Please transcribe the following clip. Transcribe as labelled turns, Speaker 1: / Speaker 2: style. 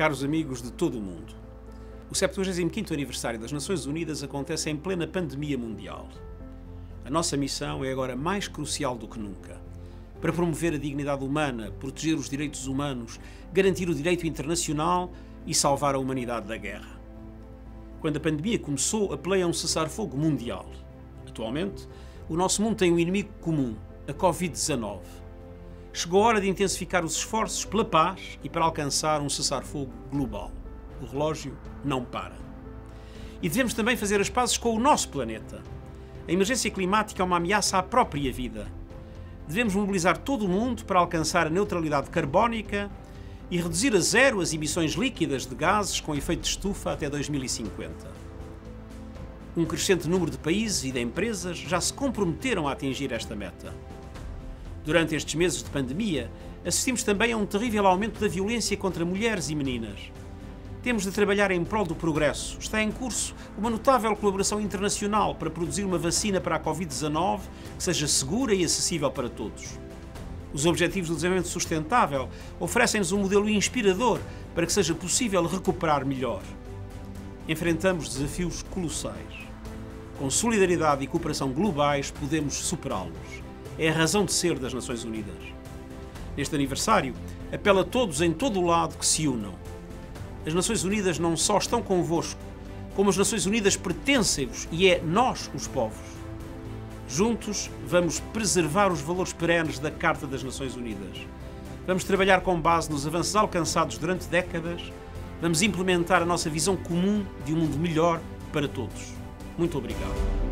Speaker 1: Caros amigos de todo o mundo, o 75º aniversário das Nações Unidas acontece em plena pandemia mundial. A nossa missão é agora mais crucial do que nunca, para promover a dignidade humana, proteger os direitos humanos, garantir o direito internacional e salvar a humanidade da guerra. Quando a pandemia começou, apelei a um cessar-fogo mundial. Atualmente, o nosso mundo tem um inimigo comum, a Covid-19. Chegou a hora de intensificar os esforços pela paz e para alcançar um cessar-fogo global. O relógio não para. E devemos também fazer as pazes com o nosso planeta. A emergência climática é uma ameaça à própria vida. Devemos mobilizar todo o mundo para alcançar a neutralidade carbónica e reduzir a zero as emissões líquidas de gases com efeito de estufa até 2050. Um crescente número de países e de empresas já se comprometeram a atingir esta meta. Durante estes meses de pandemia, assistimos também a um terrível aumento da violência contra mulheres e meninas. Temos de trabalhar em prol do progresso. Está em curso uma notável colaboração internacional para produzir uma vacina para a Covid-19 que seja segura e acessível para todos. Os Objetivos do Desenvolvimento Sustentável oferecem-nos um modelo inspirador para que seja possível recuperar melhor. Enfrentamos desafios colossais. Com solidariedade e cooperação globais podemos superá-los. É a razão de ser das Nações Unidas. Neste aniversário, apelo a todos em todo o lado que se unam. As Nações Unidas não só estão convosco, como as Nações Unidas pertencem-vos e é nós os povos. Juntos vamos preservar os valores perenes da Carta das Nações Unidas. Vamos trabalhar com base nos avanços alcançados durante décadas. Vamos implementar a nossa visão comum de um mundo melhor para todos. Muito obrigado.